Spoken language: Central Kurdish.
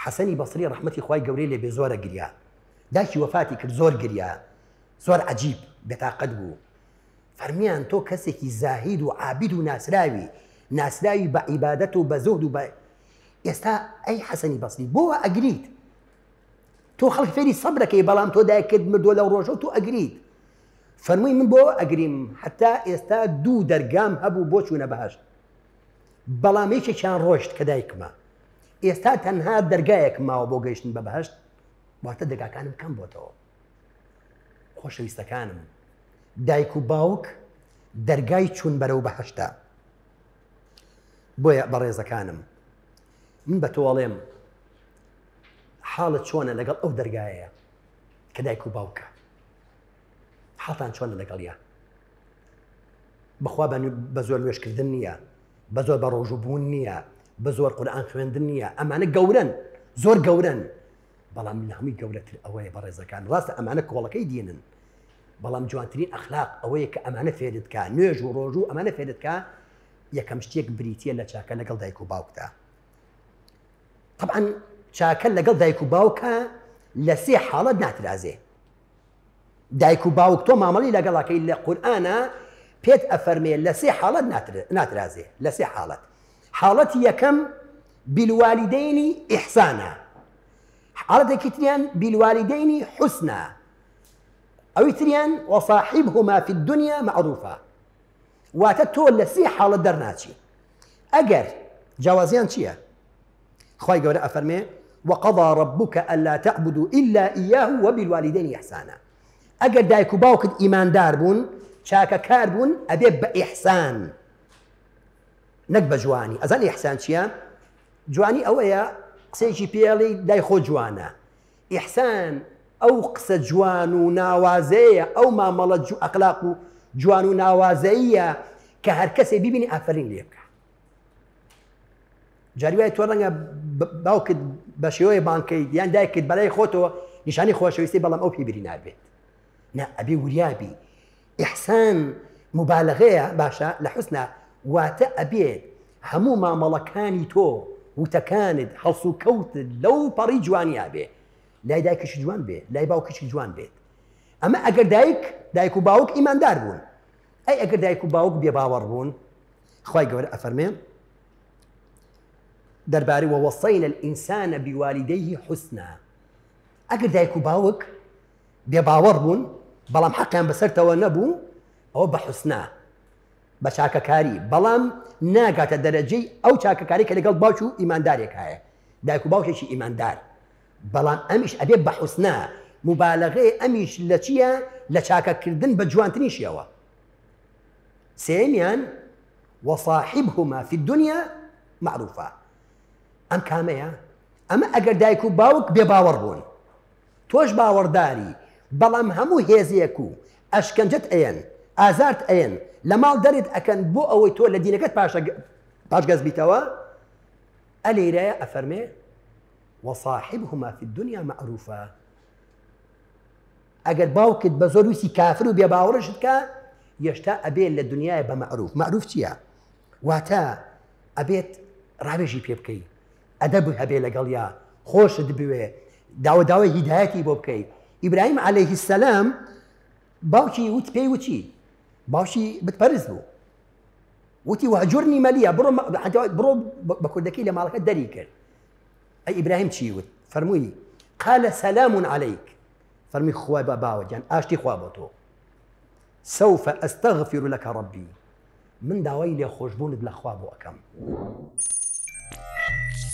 حەسەنی بەسری ڕەحمەتی خوای گەورەی لێ بێ زۆرە گریا دایکی وەفاتی کرد زۆر گریا زۆر عەجیب بێتاقەت بوو فەرمیان تۆ کەسێکی زاهید و عابید و ناسراوی بە عیبادەت و بە زۆد و بە ئێستا ئەی حەسەنی بەسری بۆوە ئەگریت تۆ خەڵک فێری سەبرەکەی بەڵام تۆ دایکت مردووە لەو ڕۆژە و تۆ ئەگریت فەرمووی من بۆ ئەگریم حتا ئێستا 2 دەرگام هەبوو بۆ چوونە بەهەشت بەڵام یەکێکیان ڕۆشت کە دایکمە ئێستا تەنها دەرگایەک ماوە بۆ گەیشتن بە بەهەشت واتە دەرگاکانم کەم بۆتەوە خۆشەویستەکانم دایک و باوک دەرگای چوون بەرەو بەهەشتە بۆیە بەڕێزەکانم من بە تۆڵێم حاڵت چۆنە لەگەڵ ئەو دەرگایە کە دایک و باوکە حاڵتان چۆنە لەگەڵیە بەخوا بە زۆر نوێشکردن نییە بە زۆر بە ڕۆژوبوون نییە بە زۆر قورئان خوێندن نییە ئەمانە گەورن زۆر گەورن بەڵام من هەمووی گەورەتر ئەوەیە بەڕێزەکان ڕاستە ئەمانە کۆڵەکەی دینن بەڵام جوانترین ئەخلاق ئەوەیە کە ئەمانە فێرت کە نوێژ و ڕۆژ و ئەمانە فێرت کە یەکەم شتێک بریتیە لە چاکە لەگەڵ دایک و باوکدا طبعا چاکە لەگەڵ دایک و باوکە لە 3 حاڵەت ناترازێ دایک و باوک تۆ مامەڵی لەگەڵاکەی لە قورئانە پێت ئەفەرمێ لە 3 حاڵەت ناترازێ لە 3 حاڵەت حاڵەتی یەکەم بالوالدەینی ئیحسانە حاڵەتێکی تریان بالوالدەینی حوسنە ئەوی تریان وصاحبهما في الدنيا معروفة واتە تۆ لە 3 حاڵەت دەرناچی ئەگەر جیاوازیان چییە خوای گەورە ئەفەرمێ وقضى ربك ألا تعبدوا إلا إياه وبالوالدين إحسانا ئەگەر دایک و باوکت ئیماندار بوون چاکەکار بوون ئەبێ بە ئیحسان نەک بە جوانی ئەزان ئیحسان چییە جوانی ئەوەیە قسەیەکی پێڵی دای خۆ جوانە ئیحسان ئەو قسە جوان و ناوازەیە ئەو مامەڵە ئەخلاق و جوان و ناوازەیە کە هەر کەسێ بیبینی ئافرین لێ بکە جاری وایە تۆ ڕەنگە باوکت بە شێوەیە بانکەیت یان دایکت بەلای خۆتەوە نیشانی خۆشەویستی بەڵام ئەو پێبیری نابێت نا ئەبێ وریابی ئیحسان مبالغەیە باشە لە حوسنە واتە ئەبێت هەموو مامەڵەکانی تۆ وتەکانت هەڵس و کەوتت لەو پەڕی جوانیا بێ لای دایکیشی جوان بێ لای باوکیشی جوان بێت ئەمە ئەگەر دایک و باوک ئیماندار بوون ئەی ئەگەر دایک و باوک بێباوەڕ بوون خوای گەورە ئەفەرمێ دەربارەی ووەصەینە الئینسانە بوالدەیه حوسنا ئەگەر دایک و باوک بێباوەڕ بوون بەڵام حەقیان بەسەرتەوە نەبوو ئەوە بە حوسنا بە چاکەکاری بەڵام ناگاتە دەرەجەی ئەو چاکەکاری کە لەگەڵ باوک و ئیماندارێک هەیە دایک و باوکێکی ئیماندار بەڵام ئەمیش ئەبێ بە حوسنا مبالغەیە ئەمیش لە چییە لە چاکەکردن بە جوانترینشیەوە سێمیان وصاحبهما في الدنيا معروفة ئەم کامەیە ئەمە ئەگەر دایک و باوک بێباوەڕ بوون تۆش باوەڕداری بەڵام هەموو هێزیەک و ئەشکەنجەت ئەیەن ئازارت ئەیەن لە ماڵ دەرت ئەکەن بۆ ئەوەی تۆ لە دینەکەت پاشگەز بیتەوە ئەلێرەیە ئەفەرمێ وصاحبهما في الدنيا معروفة ئەگەر باوکت بە زۆر ویسی کافر و بێباوەڕشت کە یەشتا ئەبێت لە دنیای بە معروف چییە واتە ئەبێت ڕاوێژی پێ بکەی ئەدەب هەبێ لەگەڵیا خۆشت بوێ داوای هیدایەتی بۆ بکەیت ئیبراهیم عەلەیه السەلام باوکی وت پێی وچی باوکی بتپەرست بوو وتی وهجرنی مەلیە بڕۆ بە کوردەکەی لە ماڵەکە دەری کرد ئەی ئیبراهیم چی وت فەرمووی قال سلام عليك فەرمی خوای بە باوەجان ئاشتی خوا بۆ تۆ سوف أستغفر لك ربي من داوای لێخۆشبوونت لە خوا بۆ ئەەکەم